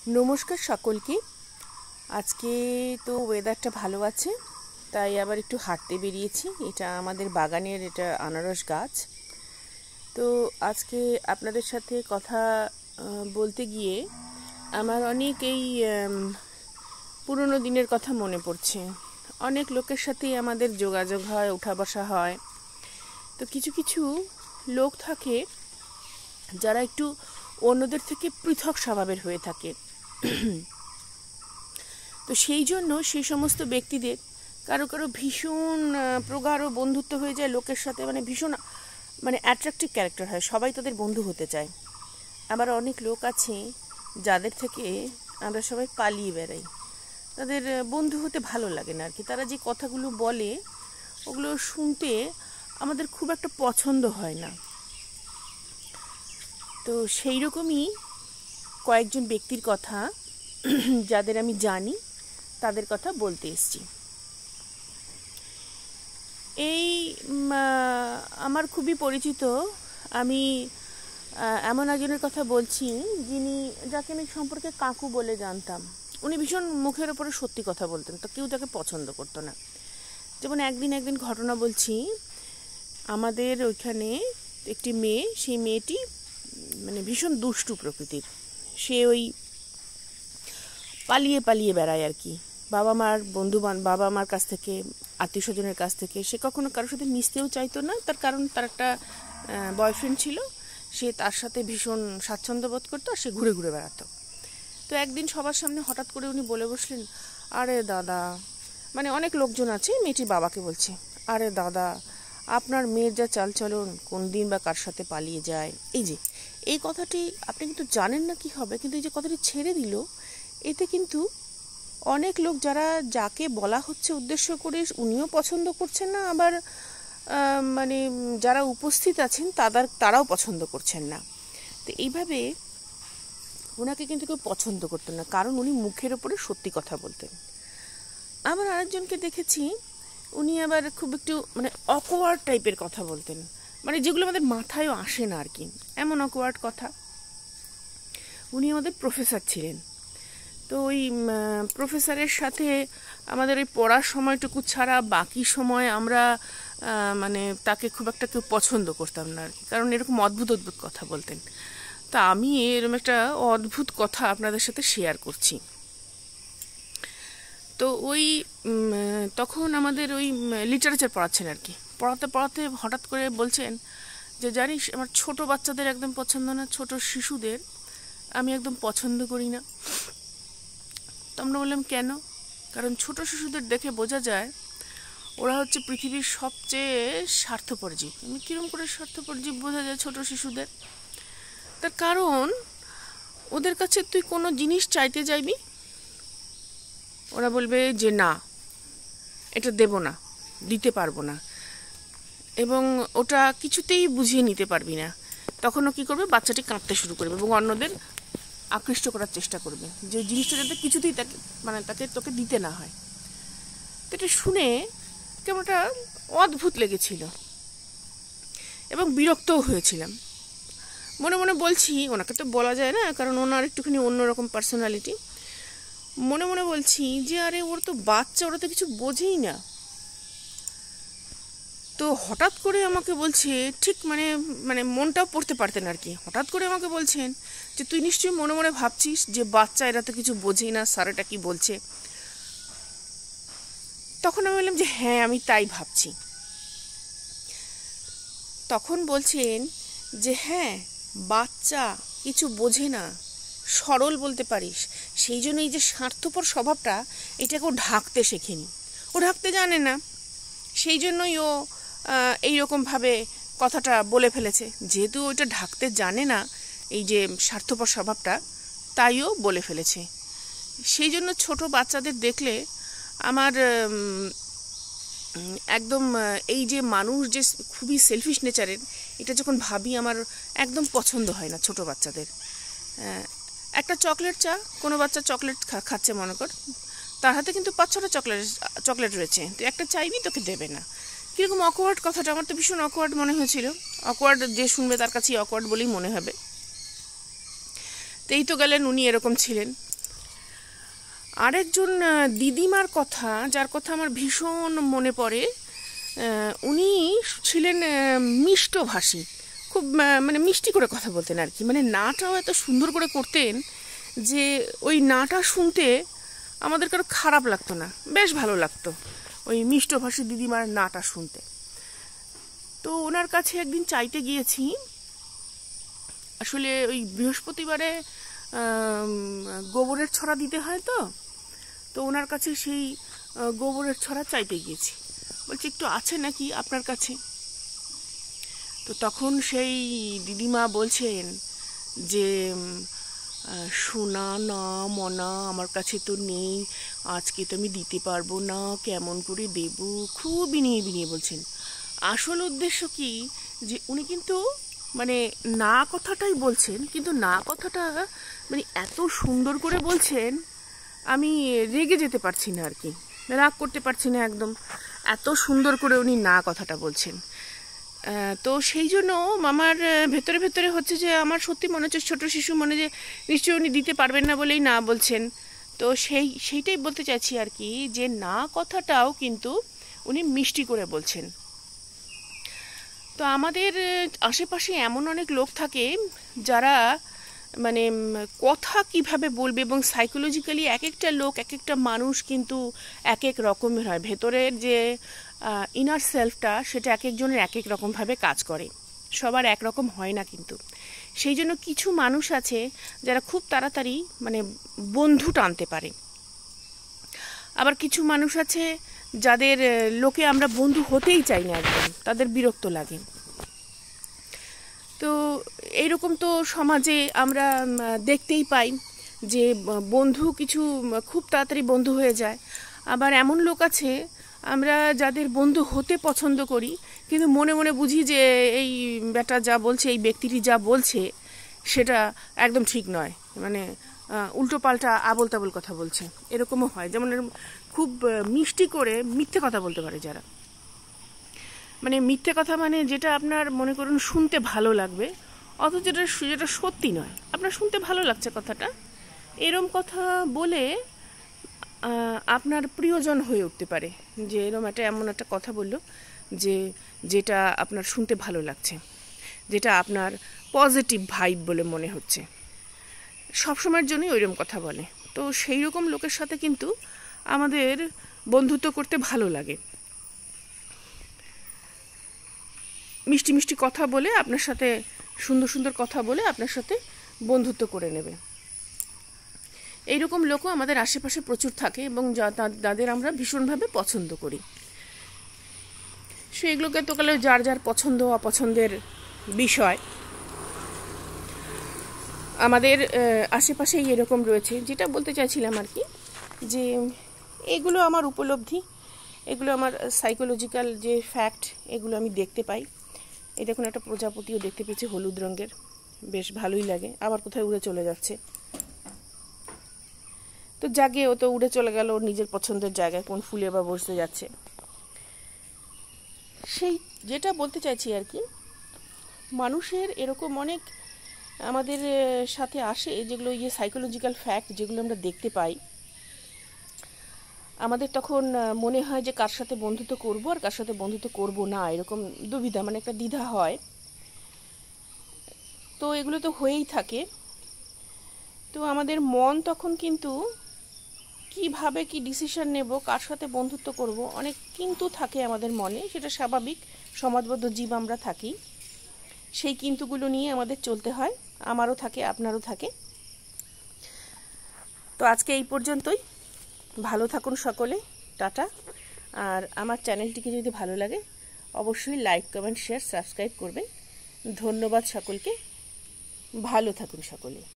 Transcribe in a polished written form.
নমস্কার সকলকে। আজকে তো ওয়েদারটা ভালো আছে, তাই আবার একটু হাঁটতে বেরিয়েছি। এটা আমাদের বাগানের এটা আনারস গাছ। তো আজকে আপনাদের সাথে কথা বলতে গিয়ে আমার অনেক এই পুরনো দিনের কথা মনে পড়ছে। অনেক লোকের সাথেই আমাদের যোগাযোগ হয়, উঠা বসা হয়। তো কিছু কিছু লোক থাকে যারা একটু অন্যদের থেকে পৃথক স্বভাবের হয়ে থাকে। তো সেই জন্য সেই সমস্ত ব্যক্তিদের কারো কারো ভীষণ প্রগাঢ় বন্ধুত্ব হয়ে যায় লোকের সাথে, ভীষণ অ্যাট্রাকটিভ ক্যারেক্টার হয়, সবাই তাদের বন্ধু হতে চায়। আবার অনেক লোক আছে যাদের থেকে আমরা সবাই পালিয়ে বেড়াই, তাদের বন্ধু হতে ভালো লাগে না আর কি। তারা যে কথাগুলো বলে ওগুলো শুনতে আমাদের খুব একটা পছন্দ হয় না। তো সেই রকমই কয়েকজন ব্যক্তির কথা যাদের আমি জানি তাদের কথা বলতে এসেছি। এই আমার খুবই পরিচিত, আমি এমন একজনের কথা বলছি যাকে আমি সম্পর্কে কাকু বলে জানতাম। উনি ভীষণ মুখের ওপরে সত্যি কথা বলতেন, তো কেউ তাকে পছন্দ করতো না। যেমন একদিন ঘটনা বলছি, আমাদের ওইখানে একটি মেয়ে, সেই মেয়েটি ভীষণ দুষ্টু প্রকৃতির। সে ওই পালিয়ে পালিয়ে বেড়ায় আর কি, বাবা মার কাছ থেকে, আত্মীয় স্বজনের কাছ থেকে। সে কখনো কারোর সাথে মিশতেও চাইতো না, তার কারণ তার একটা বয়ফ্রেন্ড ছিল, সে তার সাথে ভীষণ স্বাচ্ছন্দ্য বোধ করতো, আর সে ঘুরে ঘুরে বেড়াতো। তো একদিন সবার সামনে হঠাৎ করে উনি বলে বসলেন, আরে দাদা, অনেক লোকজন আছে, মেয়েটির বাবাকে বলছে, আরে দাদা, আপনার মেয়ের যা চালচলন, কোন দিন বা কার সাথে পালিয়ে যায়। এই কথাটি আপনি কিন্তু জানেন না কি হবে, কিন্তু এই যে কথাটি ছেড়ে দিল, এতে কিন্তু অনেক লোক যাকে বলা হচ্ছে উদ্দেশ্য করে, উনিও পছন্দ করছেন না, আবার যারা উপস্থিত আছেন তারাও পছন্দ করছেন না। তো এইভাবে ওনাকে কিন্তু কেউ পছন্দ করতেন না, কারণ উনি মুখের ওপরে সত্যি কথা বলতেন। আবার আরেকজনকে দেখেছি, উনি আবার খুব একটু অকওয়ার্ড টাইপের কথা বলতেন, যেগুলো আমাদের মাথায়ও আসে না আর কি, এমন অকওয়ার্ড কথা। উনি আমাদের প্রফেসর ছিলেন। তো ওই প্রফেসরের সাথে আমাদের ওই পড়ার সময়টুকু ছাড়া বাকি সময় আমরা তাকে খুব একটা কেউ পছন্দ করতাম না আর কি, কারণ এরকম অদ্ভুত অদ্ভুত কথা বলতেন। তা আমি এরকম একটা অদ্ভুত কথা আপনাদের সাথে শেয়ার করছি। তো ওই তখন আমাদের ওই লিটারেচার পড়াচ্ছেন আর কি, পড়াতে পড়াতে হঠাৎ করে বলছেন যে, জানিস, আমার ছোট বাচ্চাদের একদম পছন্দ না, ছোট শিশুদের আমি একদম পছন্দ করি না। তো আমরা বললাম, কেন? কারণ ছোট শিশুদের দেখে বোঝা যায় ওরা হচ্ছে পৃথিবীর সবচেয়ে স্বার্থপর জীব। কিরম করে স্বার্থপর জীব বোঝা যায় ছোট শিশুদের? তার কারণ ওদের কাছে তুই কোনো জিনিস চাইতে যাইবি, ওরা বলবে যে না, এটা দেব না, দিতে পারবো না, এবং ওটা কিছুতেই বুঝিয়ে নিতে পারবি না। তখনও কি করবে? বাচ্চাটি কাঁদতে শুরু করবে এবং অন্যদের আকৃষ্ট করার চেষ্টা করবে যে জিনিসটা যাতে কিছুতেই তাকে তোকে দিতে না হয়। তো এটা শুনে কেমন একটা অদ্ভুত লেগেছিল এবং বিরক্তও হয়েছিলাম। মনে মনে বলছি, ওনাকে তো বলা যায় না, কারণ ওনার একটুখানি অন্যরকম পার্সোনালিটি। মনে মনে বলছি যে, আরে ওর তো বাচ্চা, ওরা তো কিছু বোঝেই না। তো হঠাৎ করে আমাকে বলছে, ঠিক মনটাও পড়তে পারতেন আর কি, হঠাৎ করে আমাকে বলছেন যে, তুই নিশ্চয়ই মনে মনে ভাবছিস যে বাচ্চা, এরা তো কিছু বোঝেই না, স্যার এটা কি বলছে। তখন আমি বললাম যে, হ্যাঁ, আমি তাই ভাবছি। তখন বলছেন যে, হ্যাঁ, বাচ্চা কিছু বোঝে না, সরল বলতে পারিস, সেই জন্য এই যে স্বার্থপর স্বভাবটা, এটাকে ও ঢাকতে শেখেনি, ও ঢাকতে জানে না, সেই জন্যই ও এইরকমভাবে কথাটা বলে ফেলেছে। যেহেতু ওইটা ঢাকতে জানে না, এই যে স্বার্থপর স্বভাবটা, তাইও বলে ফেলেছে। সেই জন্য ছোট বাচ্চাদের দেখলে আমার একদম এই যে মানুষ যে খুবই সেলফিশ নেচারের, এটা যখন ভাবি আমার একদম পছন্দ হয় না ছোট বাচ্চাদের। একটা চকলেট চা, কোনো বাচ্চা চকলেট খাচ্ছে মনে কর, তার হাতে কিন্তু 5-6টা চকলেট রয়েছে, তুই একটা চাইবি, তোকে দেবে না। কীরকম অকওয়ার্ড কথাটা, আমার তো ভীষণ অকওয়ার্ড মনে হয়েছিল। অকওয়ার্ড যে শুনবে তার কাছেই অকওয়ার্ড বলেই মনে হবে। তো এই তো গেলেন, উনি এরকম ছিলেন। আরেকজন দিদিমার কথা, যার কথা আমার ভীষণ মনে পড়ে। উনি ছিলেন মিষ্টভাষী, খুব মানে মিষ্টি করে কথা বলতেন আর কি। মানে নাটাও এত সুন্দর করে করতেন যে ওই নাটা শুনতে আমাদের কারো খারাপ লাগতো না, বেশ ভালো লাগতো ওই মিষ্টভাষী দিদিমার নাটা শুনতে। তো ওনার কাছে একদিন চাইতে গিয়েছি। আসলে ওই বৃহস্পতিবারে গোবরের ছড়া দিতে হয়, তো ওনার কাছে সেই গোবরের ছড়া চাইতে গিয়েছি। বলছি একটু আছে নাকি আপনার কাছে? তো তখন সেই দিদিমা বলছেন যে সোনা না মনা, আমার কাছে তো নেই, আজকে তো আমি দিতে পারবো না, কেমন করে দেব, খুব বিনিয়ে বিনিয়ে বলছেন। আসল উদ্দেশ্য কি, যে উনি কিন্তু মানে না কথাটাই বলছেন, কিন্তু না কথাটা মানে এত সুন্দর করে বলছেন, আমি রেগে যেতে পারছি না আর কি, রাগ করতে পারছি না একদম, এত সুন্দর করে উনি না কথাটা বলছেন। তো সেই জন্য আমার ভেতরে ভেতরে হচ্ছে যে আমার সত্যি মনে হচ্ছে ছোটো শিশু মনে, যে নিশ্চয়ই উনি দিতে পারবেন না বলেই না বলছেন। তো সেইটাই বলতে চাইছি আর কি, যে না কথাটাও কিন্তু উনি মিষ্টি করে বলছেন। তো আমাদের আশেপাশে এমন অনেক লোক থাকে যারা মানে কথা কিভাবে বলবে, এবং সাইকোলজিক্যালি এক একটা লোক, এক একটা মানুষ কিন্তু এক এক রকমের হয়। ভেতরের যে ইনার সেলফটা, সেটা এক একজনের এক এক রকমভাবে কাজ করে, সবার একরকম হয় না কিন্তু। সেই জন্য কিছু মানুষ আছে যারা খুব তাড়াতাড়ি মানে বন্ধু টানতে পারে, আবার কিছু মানুষ আছে যাদের লোকে আমরা বন্ধু হতেই চাই না, একদম তাদের বিরক্ত লাগে। তো এইরকম তো সমাজে আমরা দেখতেই পাই যে বন্ধু কিছু খুব তাড়াতাড়ি বন্ধু হয়ে যায়, আবার এমন লোক আছে আমরা যাদের বন্ধু হতে পছন্দ করি, কিন্তু মনে মনে বুঝি যে এই ব্যাটা যা বলছে, এই ব্যক্তিটি যা বলছে সেটা একদম ঠিক নয়, মানে উল্টো পাল্টা আবোল তাবোল কথা বলছে, এরকমও হয়। যেমন খুব মিষ্টি করে মিথ্যে কথা বলতে পারে যারা, মানে মিথ্যে কথা মানে যেটা আপনার মনে করুন শুনতে ভালো লাগবে, অথচ যেটা সত্যি নয়, আপনার শুনতে ভালো লাগছে কথাটা, এরম কথা বলে আপনার প্রিয়জন হয়ে উঠতে পারে। যে এরম এমন একটা কথা বললো যে যেটা আপনার শুনতে ভালো লাগছে, যেটা আপনার পজিটিভ ভাইব বলে মনে হচ্ছে, সবসময়ের জন্যই ওইরকম কথা বলে। তো সেই রকম লোকের সাথে কিন্তু আমাদের বন্ধুত্ব করতে ভালো লাগে। মিষ্টি মিষ্টি কথা বলে আপনার সাথে, সুন্দর সুন্দর কথা বলে আপনার সাথে বন্ধুত্ব করে নেবে, এইরকম লোকও আমাদের আশেপাশে প্রচুর থাকে, এবং তাদের আমরা ভীষণভাবে পছন্দ করি। সেগুলোকে তো গেলে যার যার পছন্দ অপছন্দের বিষয়। আমাদের আশেপাশেই এরকম রয়েছে। যেটা বলতে চাইছিলাম আর কি, যে এগুলো আমার উপলব্ধি, এগুলো আমার সাইকোলজিক্যাল যে ফ্যাক্ট, এগুলো আমি দেখতে পাই। এই দেখুন একটা প্রজাপতিও দেখতে পেয়েছি হলুদ রঙের, বেশ ভালোই লাগে, আবার কোথায় উড়ে চলে যাচ্ছে। তো জাগে, ও তো উড়ে চলে গেল ওর নিজের পছন্দের জায়গায়, কোন ফুলে বা বসতে যাচ্ছে। সেই যেটা বলতে চাইছি আর কি, মানুষের এরকম অনেক আমাদের সাথে আসে, যেগুলো এই যে সাইকোলজিক্যাল ফ্যাক্ট, যেগুলো আমরা দেখতে পাই, আমাদের তখন মনে হয় যে কার সাথে বন্ধুত্ব করব আর কার সাথে বন্ধুত্ব করব না, এরকম দুবিধা, মানে একটা দ্বিধা হয়। তো এগুলো তো হয়েই থাকে। তো আমাদের মন তখন কিন্তু কিভাবে কি ডিসিশন নেব, কার সাথে বন্ধুত্ব করব, অনেক কিন্তু থাকে আমাদের মনে, সেটা স্বাভাবিক, সমাজবদ্ধ জীব আমরা থাকি, সেই কিন্তুগুলো নিয়ে আমাদের চলতে হয়, আমারও থাকে আপনারও থাকে। তো আজকে এই পর্যন্তই, ভালো থাকুন সকলে, টাটা। আর আমার চ্যানেলটিকে যদি ভালো লাগে অবশ্যই লাইক কমেন্ট শেয়ার সাবস্ক্রাইব করবেন। ধন্যবাদ সকলকে, ভালো থাকুন সকলে।